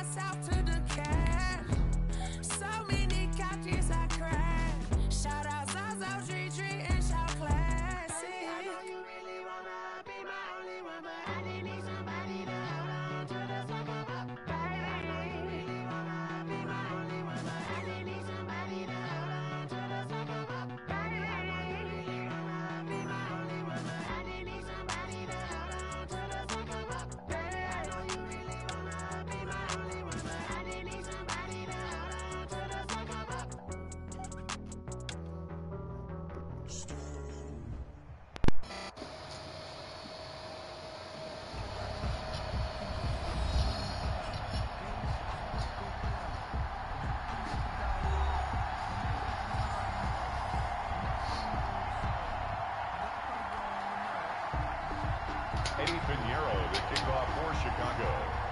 The kickoff for Chicago.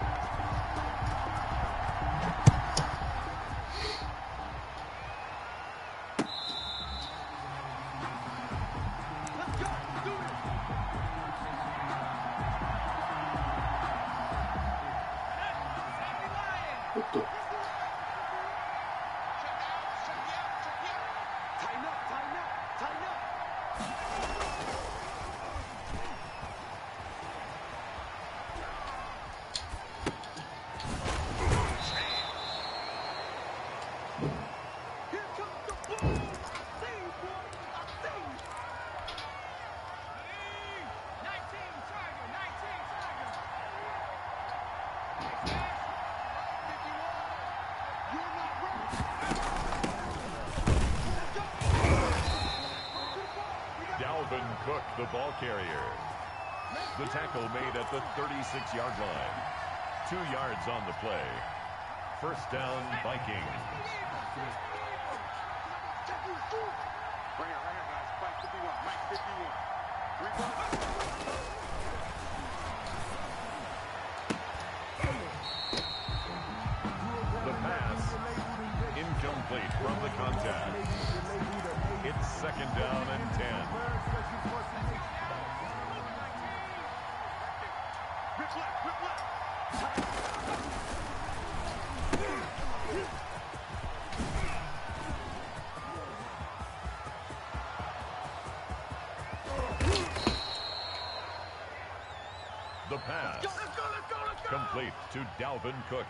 Cook, the ball carrier. The tackle made at the 36-yard line. 2 yards on the play. First down, Vikings. Right here, guys. Mike 51. Mike 51. The pass incomplete from the contact. It's second down and 10. The pass complete to Dalvin Cook.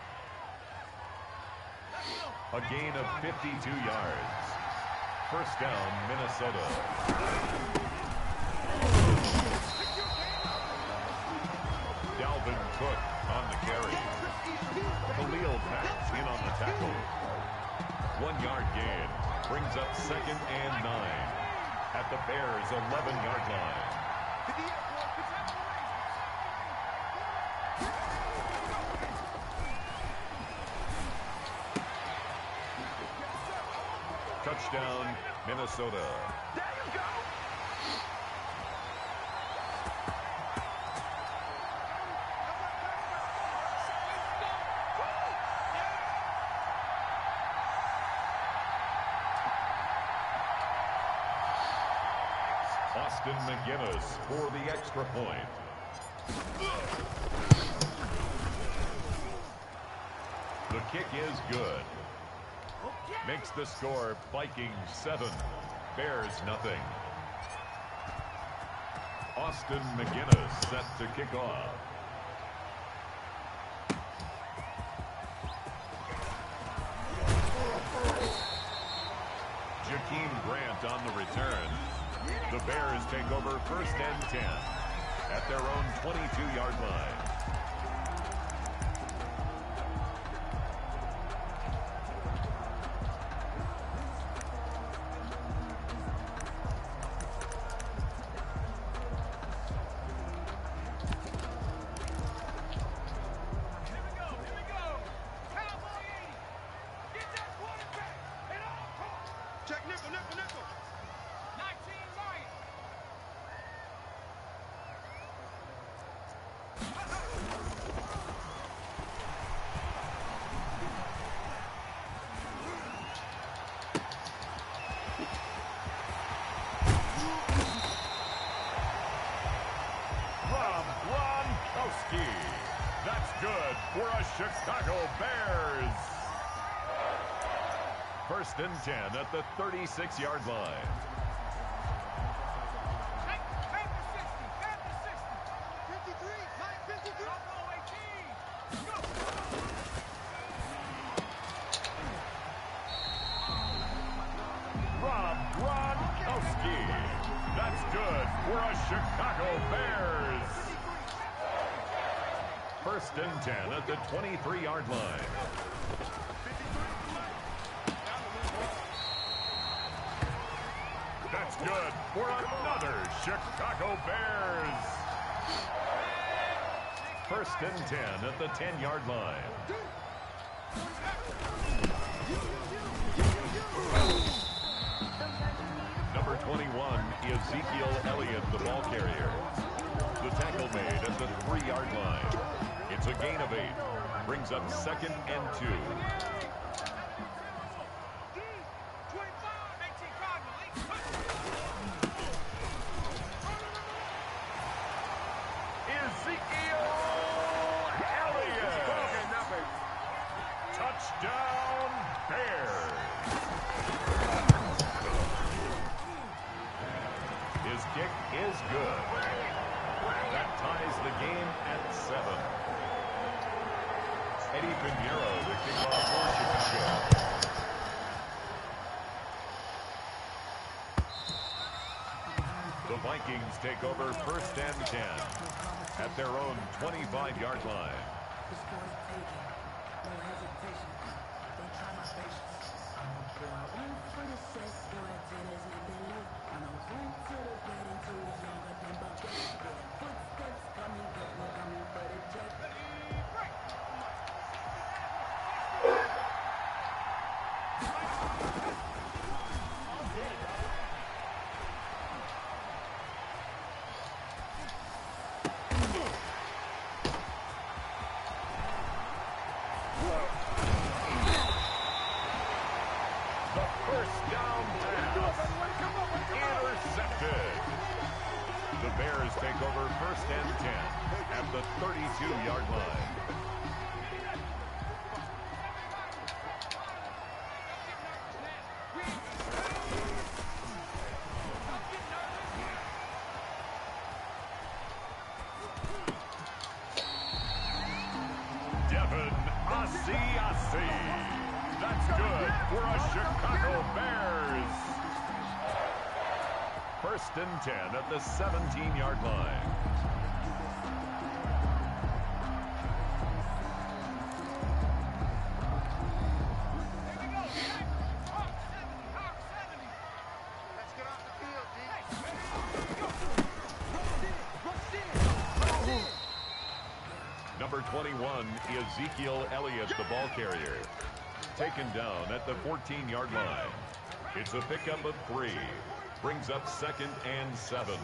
A gain of 52 yards. First down, Minnesota. Dalvin Cook on the carry. Khalil Mack in on the tackle. 1 yard gain brings up second and 9 at the Bears' 11-yard line. Touchdown, Minnesota. There you go. Austin McGinnis for the extra point. The kick is good. Makes the score Vikings 7, Bears nothing. Austin McGinnis set to kick off. Jakeem Grant on the return. The Bears take over first and 10 at their own 22-yard line. That's good for a Chicago Chicago Bears. First and 10 at the 36-yard line. That's good for a Chicago Bears. First and 10 at the 23-yard line. That's good for another Chicago Bears. First and 10 at the 10-yard line. Number 21, Ezekiel Elliott, the ball carrier. The tackle made at the 3-yard line. It's a gain of 8. Brings up second and 2. Ezekiel Elliott. Touchdown Bears. His kick is good. That ties the game at 7. Eddie Pinheiro, the kickoff for Chicago. The Vikings take over first and 10 at their own 25-yard line. The Bears take over first and 10 at the 32-yard line. Devin Asiasi. That's good for a Chicago Bears. First and 10 at the 17-yard line. Number 21, Ezekiel Elliott, the ball carrier. Taken down at the 14-yard line. It's a pickup of 3. Brings up second and 7.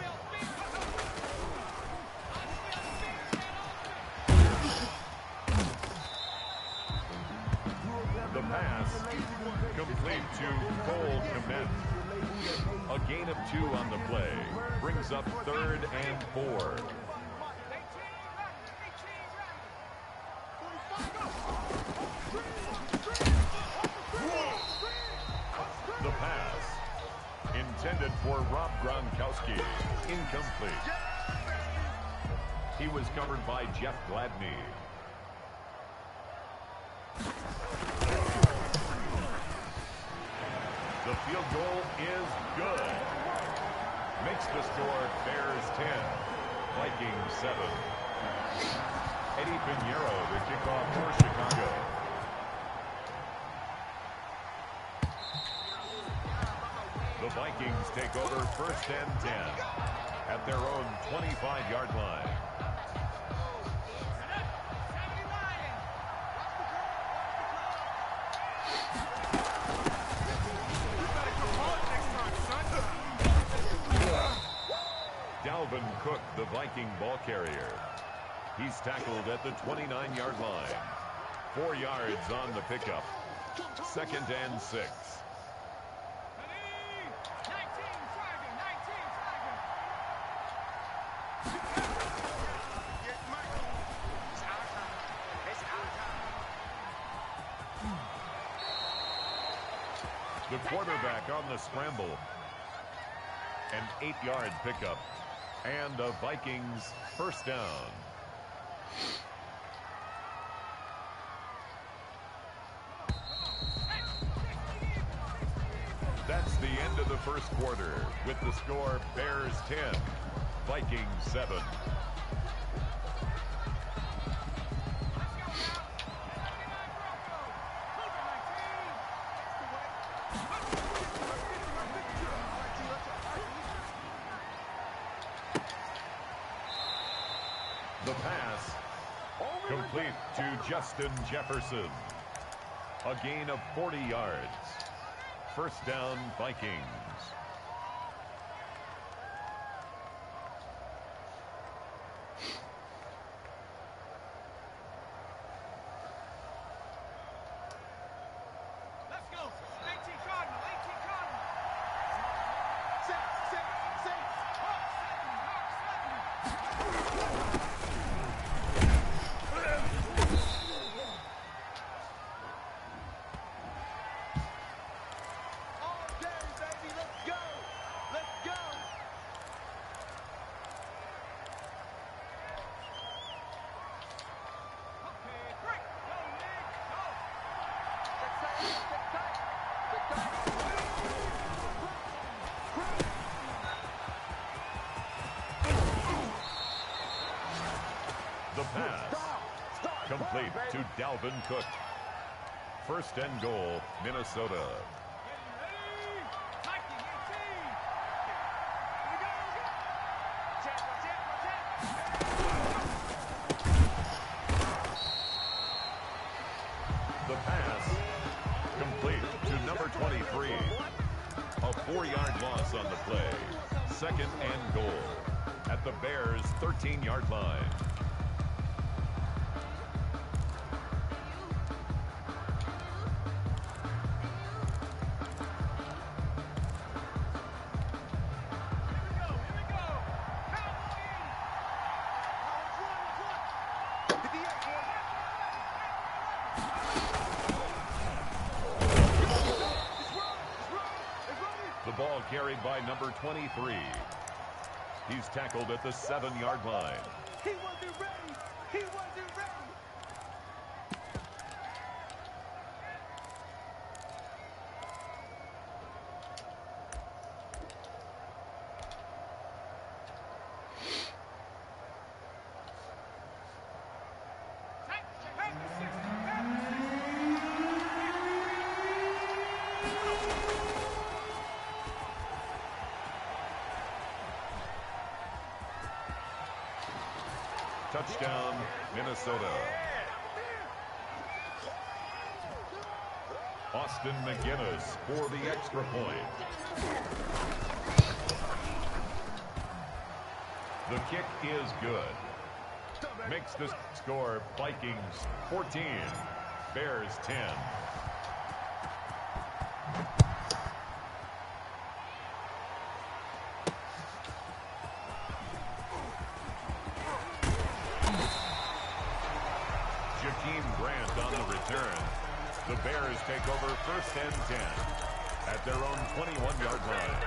The pass complete to Cole Kmet. A gain of 2 on the play. Brings up third and 4. The pass intended for Rob Gronkowski. Incomplete. He was covered by Jeff Gladney. The field goal is good. Makes the score Bears 10, Vikings 7. Eddie Pinheiro, the kickoff for Chicago. The Vikings take over first and 10 at their own 25-yard line. Dalvin Cook, the Viking ball carrier. He's tackled at the 29-yard line. 4 yards on the pickup. Second and 6. The quarterback on the scramble. An 8-yard pickup. And a Vikings first down. That's the end of the first quarter with the score Bears 10, Vikings 7. The pass complete to Justin Jefferson. A gain of 40 yards. First down, Vikings. Let's go. 18 Cardinal, 18 Cardinal. The pass complete to Dalvin Cook. First and goal, Minnesota. The pass complete to number 23. A 4-yard loss on the play. Second and goal at the Bears' 13-yard line. The ball carried by number 23. He's tackled at the 7-yard line. He wasn't ready. He wasn't ready. Touchdown, Minnesota. Austin McGinnis for the extra point. The kick is good. Makes the score Vikings 14, Bears 10. Grant on the return. The Bears take over first and 10 at their own 21-yard line.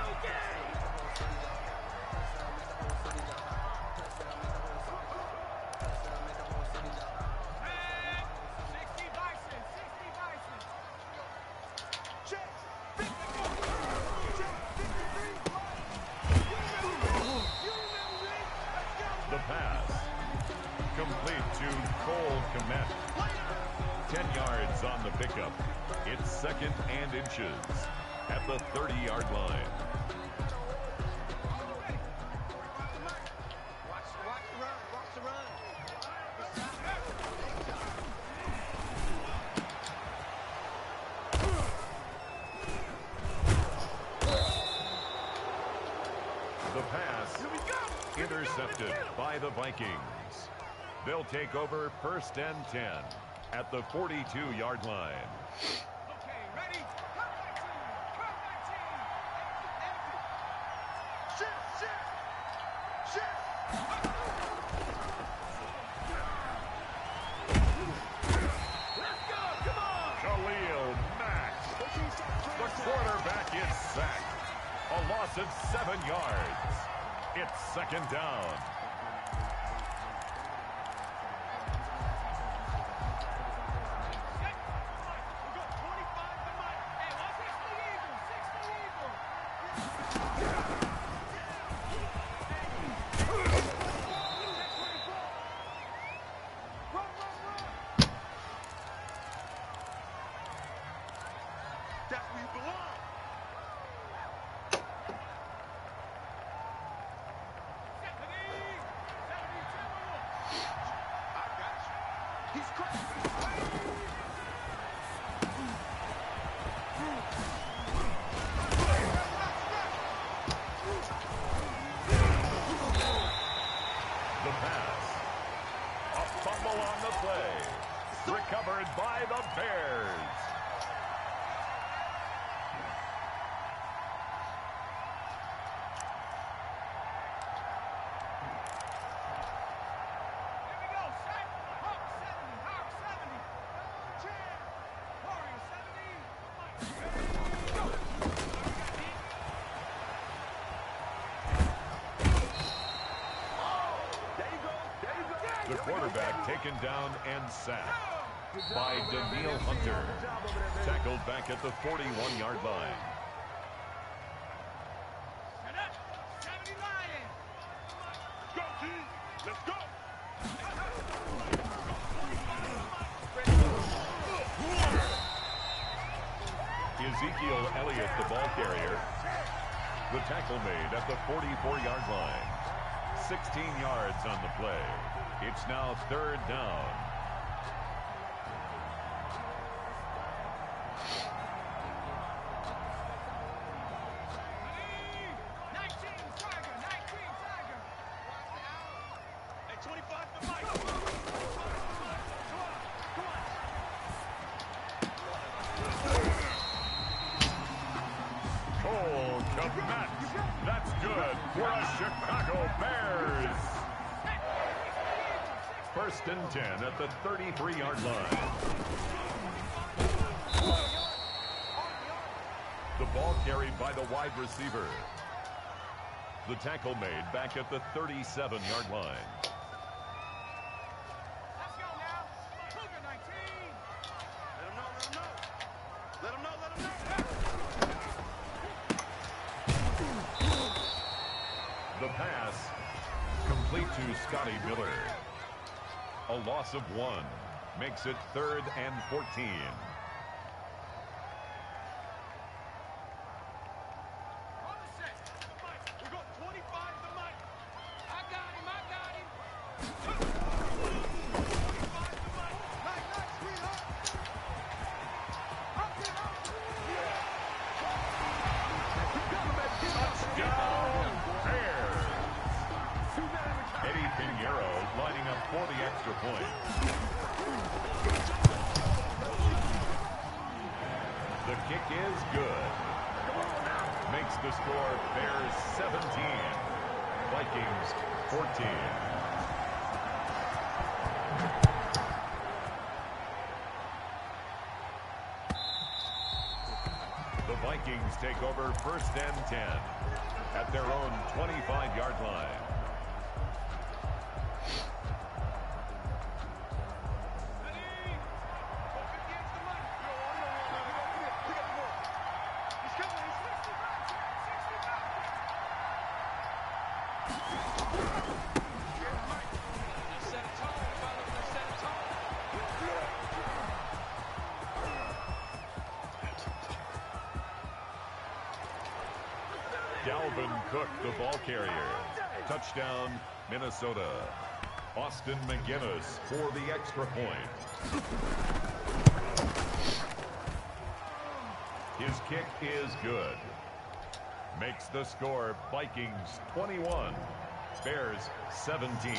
The pass complete to Cole Kmet. 10 yards on the pickup. It's second and inches at the 30-yard line. Watch the run. The pass intercepted by the Vikings. They'll take over first and 10 at the 42-yard line. Okay, ready? Come back team. Shift. Let's go, come on. Khalil Mack, the quarterback. loss of 7 yards. It's second down. That's where you belong. I got you. He's crazy. The pass. A fumble on the play. Recovered by the Bears. Here we go, set. Hawk 70, Hawk 70. Chance. Warrior 70. Go. There you go. The quarterback taken down and sacked by Daniil Hunter. Tackled back at the 41-yard line. Set up. 70 Lion. Go, team. Let's go. Ezekiel Elliott, the ball carrier. The tackle made at the 44-yard line. 16 yards on the play. It's now third down. Hey, 25 for Mike. Cole Kmet. That's good for a Chicago Bears. First and 10 at the 33-yard line. The ball carried by the wide receiver. The tackle made back at the 37-yard line. Let's go now. Cougar 19. Let him know, let him know. Let him know, let him know. The pass complete to Scotty Miller. A loss of 1 makes it third and 14. On the set. Mike, we got 25 for Mike. I got him, I got him. 25 for Mike. Nice, sweetheart. Up it up. Touchdown, Bears. Eddie Pinheiro lining up for the extra point. The kick is good. Makes the score Bears 17, Vikings 14. The Vikings take over first and 10 at their own 25-yard line. Ready? 50 extra Mike. We got more. He's coming, he's 65. 65. Mike. He set a tone, fellas. He set a tone. Dalvin Cook, the ball carrier. Touchdown, Minnesota. Austin McGinnis for the extra point. His kick is good. Makes the score Vikings 21, Bears 17.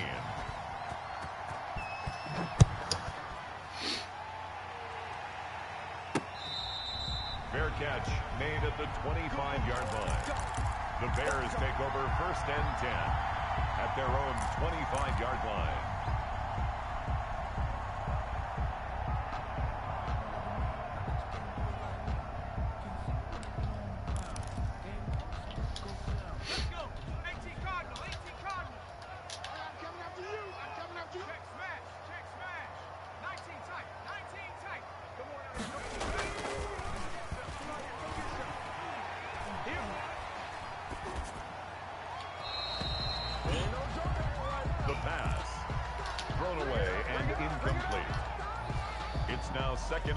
Fair catch made at the 25-yard line. The Bears take over first and 10 at their own 25-yard line.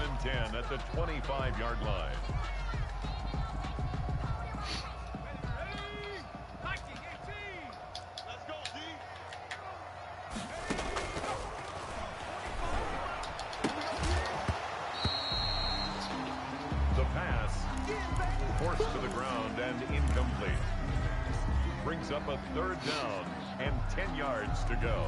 and 10 at the 25-yard line. The pass forced to the ground and incomplete. Brings up a 3rd down and 10 yards to go.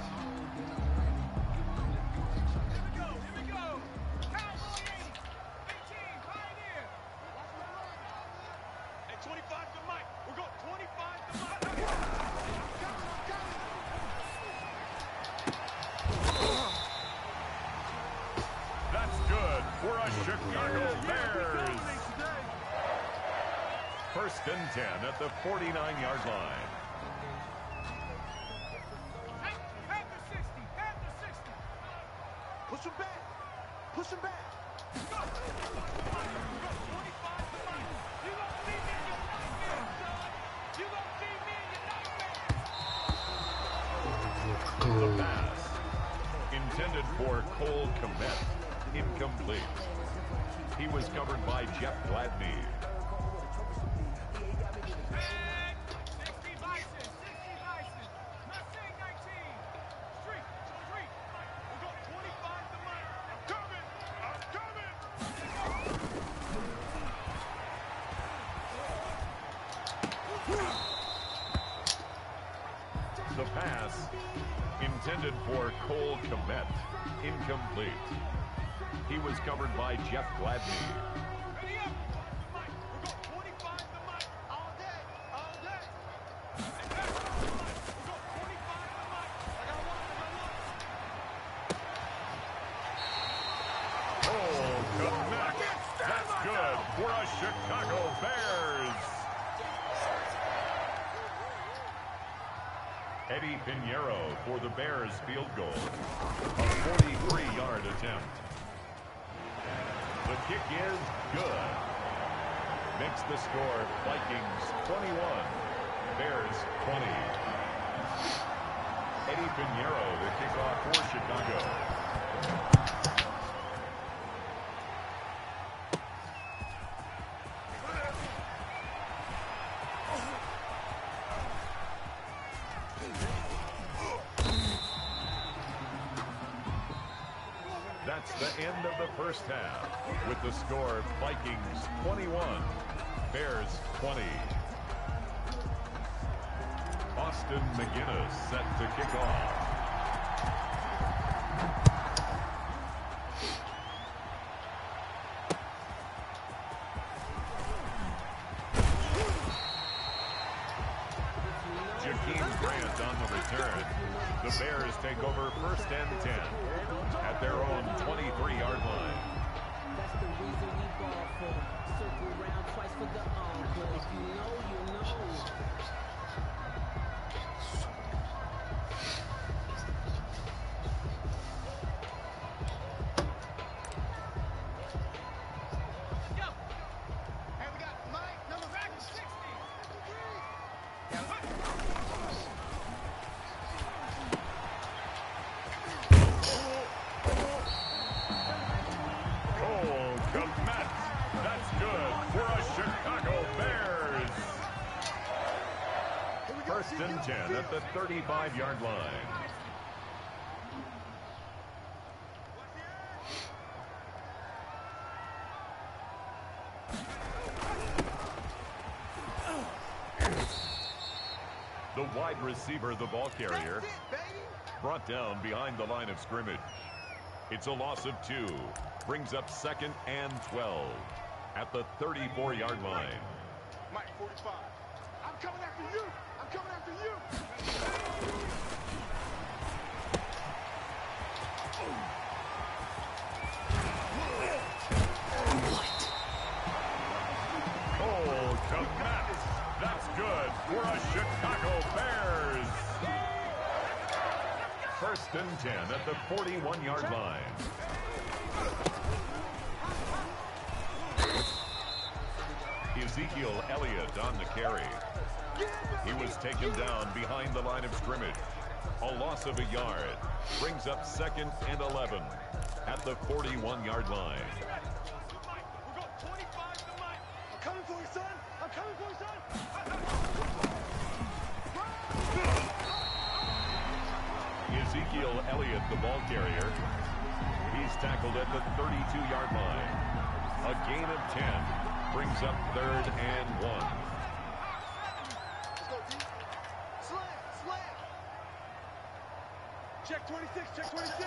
Chicago Bears. 1st and 10 at the 49-yard line. Push him back. Push him back. The pass intended for Cole Kmet. Incomplete. He was covered by Jeff Gladney. The pass intended for Cole Kmet. Incomplete. He was covered by Jeff Gladney. Oh, Kmet. That's good for a Chicago Bears. Eddie Pinheiro for the Bears field goal. A 43-yard attempt. The kick is good. Makes the score Vikings 21, Bears 20. Eddie Pinheiro, the kickoff for Chicago. That's the end of the first half, with the score Vikings 21, Bears 20. Austin McGinnis set to kick off. Jakeem Grant on the return. The Bears take over 1st and 10 at their own 23-yard line. That's the reason we ball for. Circle round twice for the encore. If you know, you know. First and 10 at the 35-yard line. The wide receiver, the ball carrier, brought down behind the line of scrimmage. It's a loss of 2. Brings up 2nd and 12 at the 34-yard line. Mike 45. I'm coming after you. I'm coming after you. Oh, Kmet. That's good for a Chicago Bears. First and 10 at the 41-yard line. Ezekiel Elliott on the carry. He was taken down behind the line of scrimmage. A loss of a yard. Brings up 2nd and 11 at the 41-yard line. We got 25 to Mike. I'm coming for you, son. I'm coming for you, son. Ezekiel Elliott, the ball carrier. He's tackled at the 32-yard line. A gain of 10 brings up 3rd and 1. Let's go, D. Slam, slam. Check 26, check 26.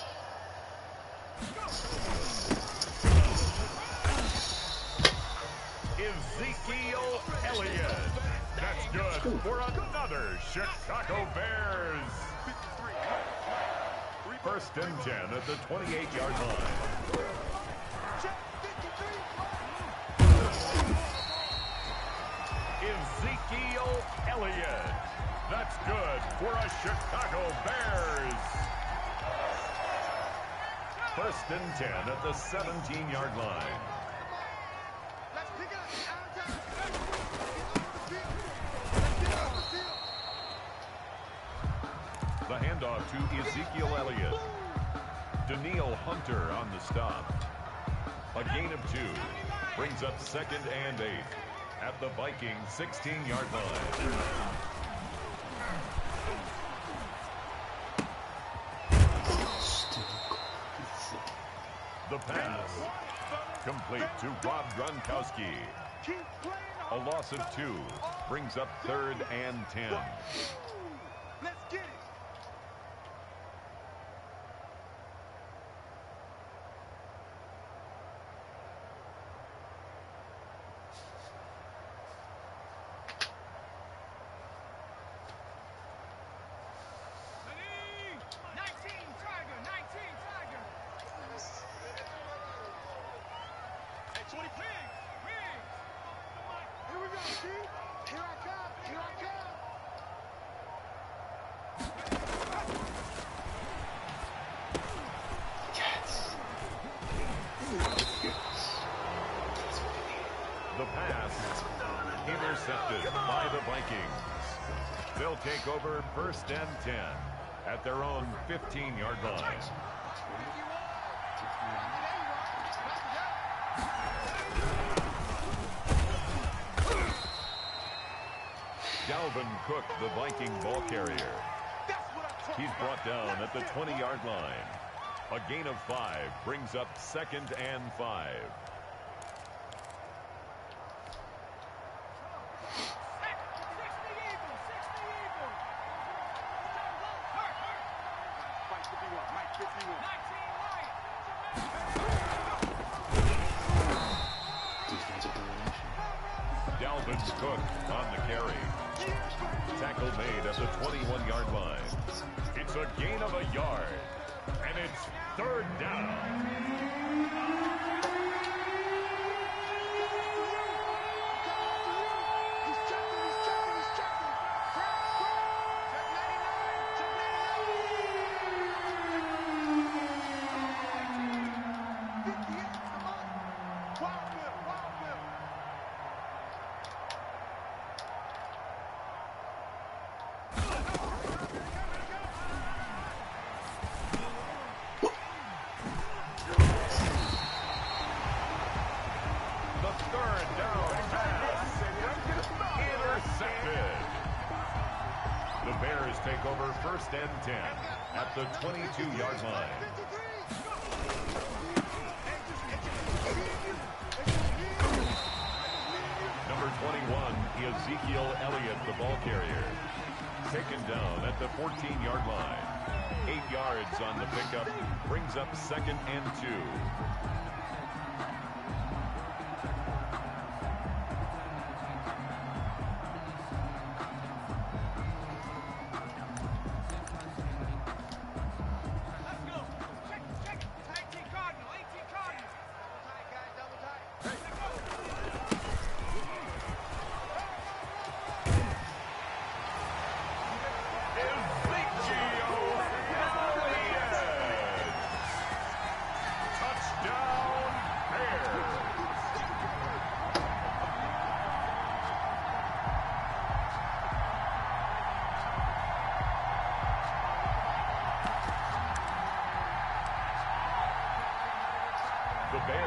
Ezekiel Elliott. That's good for another Chicago Bears. 1st and 10 at the 28-yard line. Ezekiel Elliott. That's good for a Chicago Bears. 1st and 10 at the 17-yard line. Let's pick it up. Out of time. Let's get off the field. The handoff to Ezekiel Elliott. Daniil Hunter on the stop. A gain of 2 brings up 2nd and 8 at the Viking 16-yard line. The pass complete to Rob Gronkowski. A loss of 2 brings up 3rd and 10. Let's get it. The pass intercepted by the Vikings. They'll take over 1st and 10 at their own 15-yard line. Dalvin Cook, the Viking ball carrier. He's brought down at the 20-yard line. A gain of 5 brings up 2nd and 5. Dalvin Cook on the carry. Tackle made at the 21-yard line. It's a gain of a yard, and it's 3rd down. Take over 1st and 10 at the 22-yard line. Number 21, Ezekiel Elliott, the ball carrier. Taken down at the 14-yard line. 8 yards on the pickup, brings up 2nd and 2.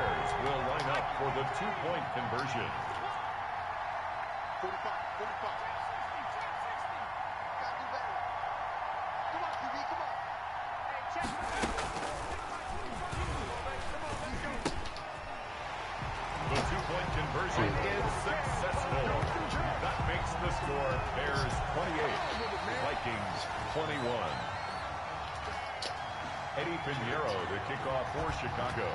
Bears will line up for the two-point conversion. 45, 45. Gotta do better. Come on, QB, come on. Hey, check. The two-point conversion is successful. That makes the score Bears 28, Vikings 21. Eddie Pinheiro to kick off for Chicago.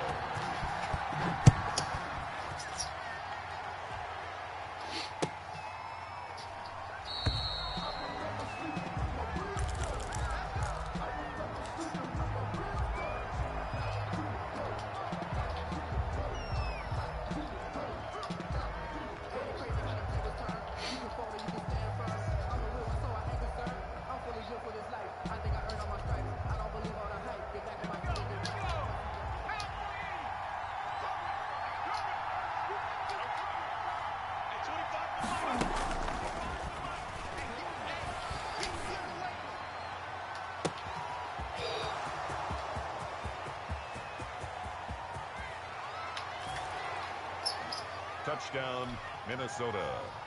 Touchdown, Minnesota.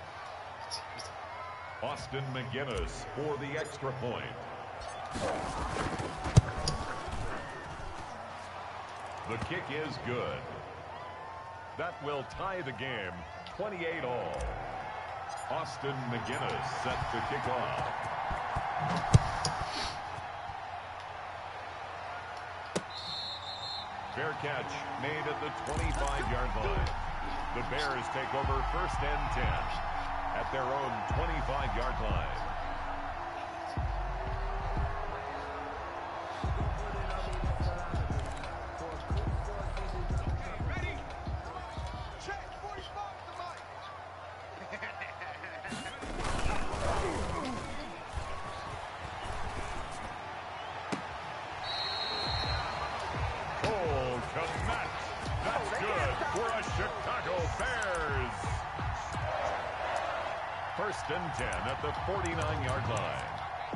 Austin McGinnis for the extra point. The kick is good. That will tie the game 28-all. Austin McGinnis set to kick off. Fair catch made at the 25-yard line. The Bears take over 1st and 10 at their own 25-yard line. Ready? Check. 45 the mic. Cole Kmet. That's good for a Chicago Bears. 1st and 10 at the 49-yard line.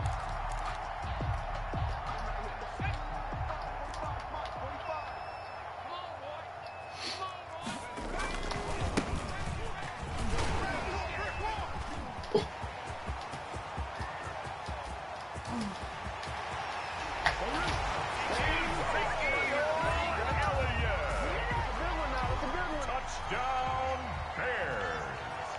Touchdown, Bears.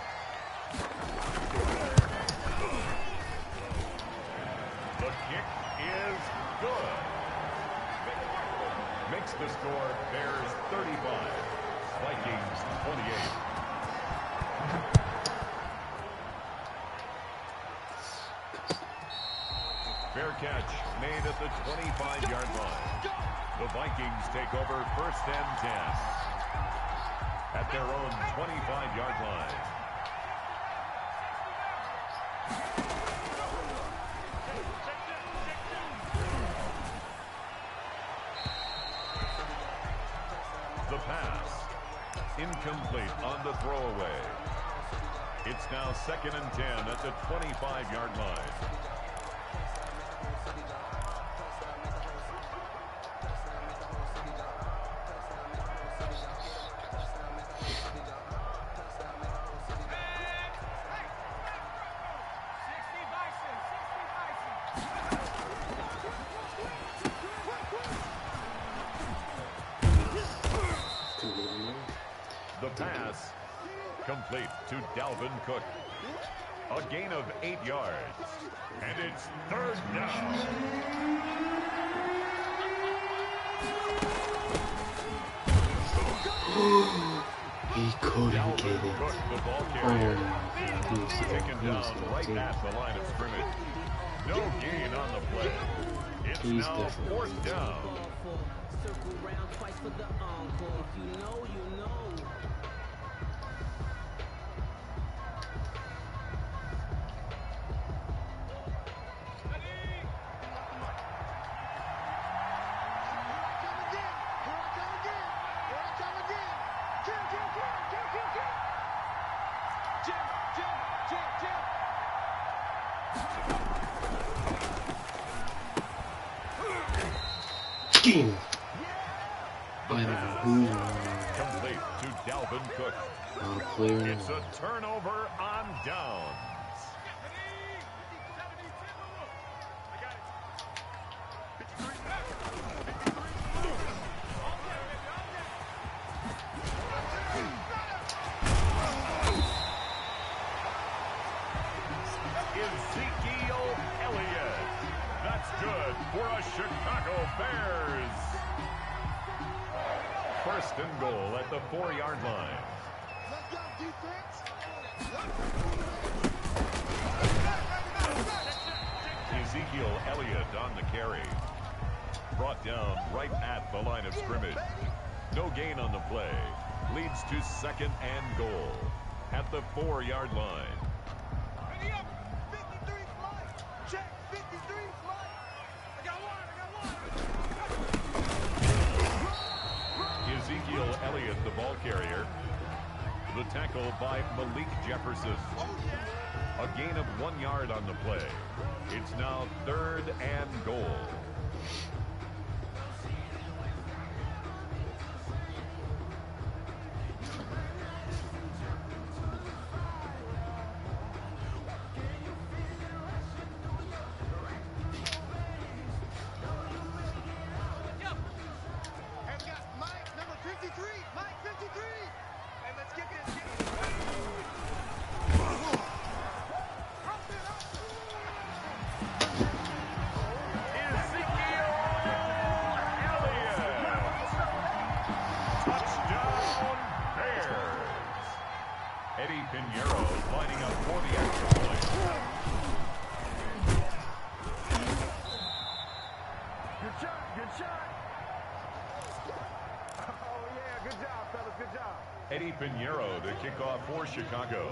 The kick is good. Makes the score Bears 35, Vikings 28. Fair catch made at the 25-yard line. The Vikings take over 1st and 10 at their own 25-yard line. The pass. Incomplete on the throwaway. It's now 2nd and 10 at the 25-yard line. The pass complete to Dalvin Cook. A gain of 8 yards. And it's 3rd down. He couldn't get it. Cook, the ball Oh carrier. my god, Taken down right at the line of scrimmage. No gain on the play. It's He's now definitely 4th down. Circle round twice for the encore. If you know, you know. Scheme. I don't know who's on Complete to Dalvin Cook. not a player in It's the a turnover on downs. Ezekiel Elliott. That's good for a Chicago Bears. First and goal at the 4-yard line. Ezekiel Elliott on the carry. Brought down right at the line of scrimmage. No gain on the play. Leads to second and goal at the 4-yard line. Ezekiel Elliott, the ball carrier. The tackle by Malik Jefferson. A gain of 1 yard on the play. It's now third and goal. Pinheiro to kick off for Chicago.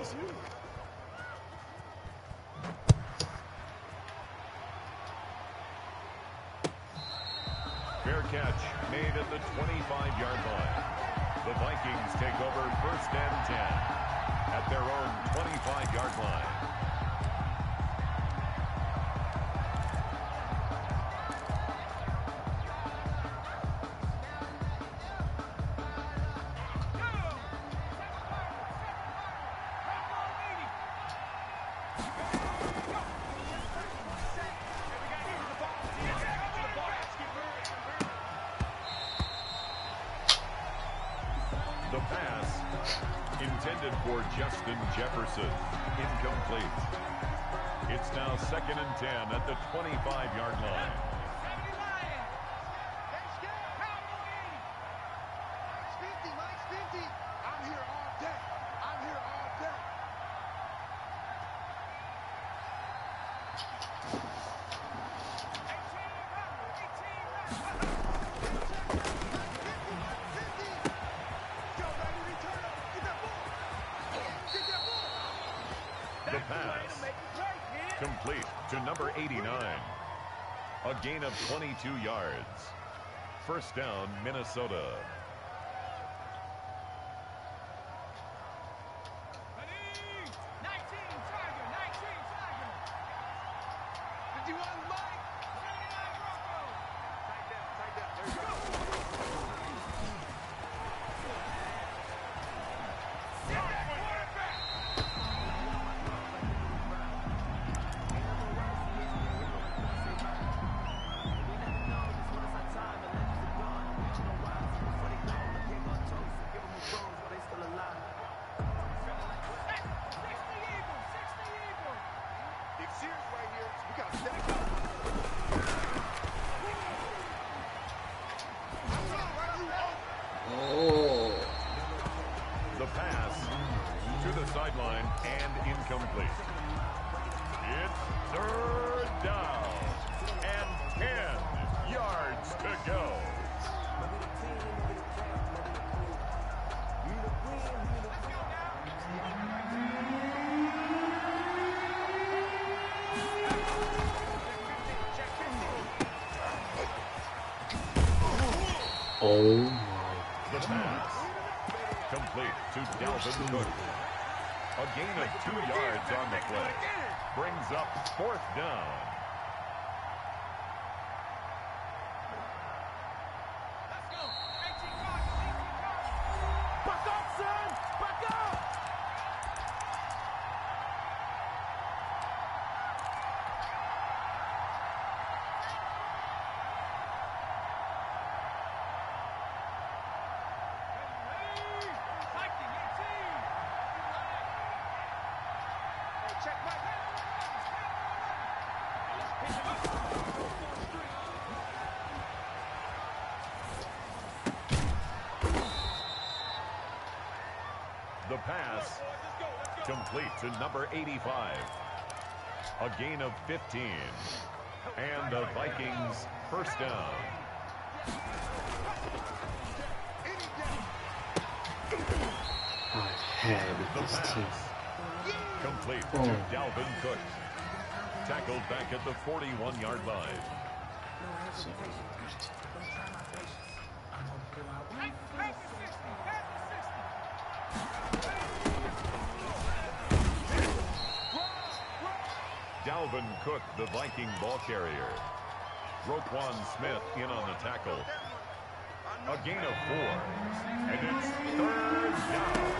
Fair catch made at the 25-yard line. The Vikings take over first and 10 at their own 25-yard line. The pass intended for Justin Jefferson. Incomplete. It's now second and 10 at the 25-yard line. The pass complete to number 89. A gain of 22 yards. First down, Minnesota. The pass to the sideline and incomplete. It's third down and 10 yards to go. Oh my. The pass complete to Dalvin Cook. A gain of 2 yards on the play. Brings up fourth down. Let's go. 18 yards. The pass complete to number 85. A gain of 15. And the Vikings first down. I had The this pass team. complete to Dalvin Cook. Tackled back at the 41-yard line. Dalvin Cook, the Viking ball carrier. Roquan Smith in on the tackle. A gain of 4. And it's third down.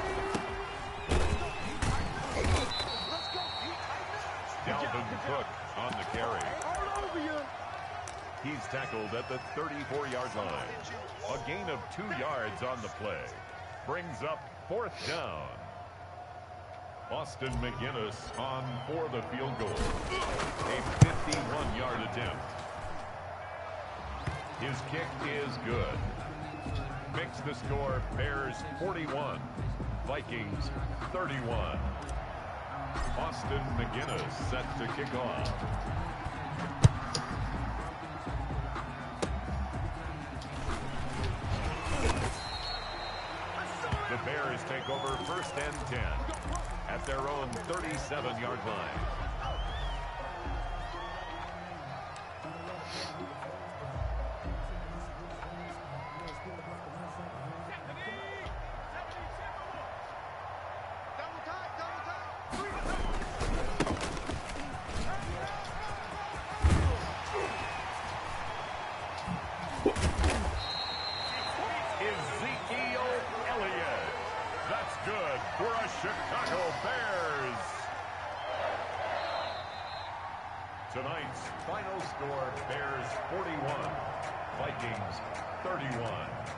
Dalvin Cook on the carry. He's tackled at the 34-yard line. A gain of 2 yards on the play. Brings up fourth down. Austin McGinnis on for the field goal. A 51-yard attempt. His kick is good. Makes the score Bears 41, Vikings 31. Austin McGinnis set to kick off. The Bears take over first and 10 at their own 37-yard line. Chicago Bears. Tonight's final score, Bears 41, Vikings 31.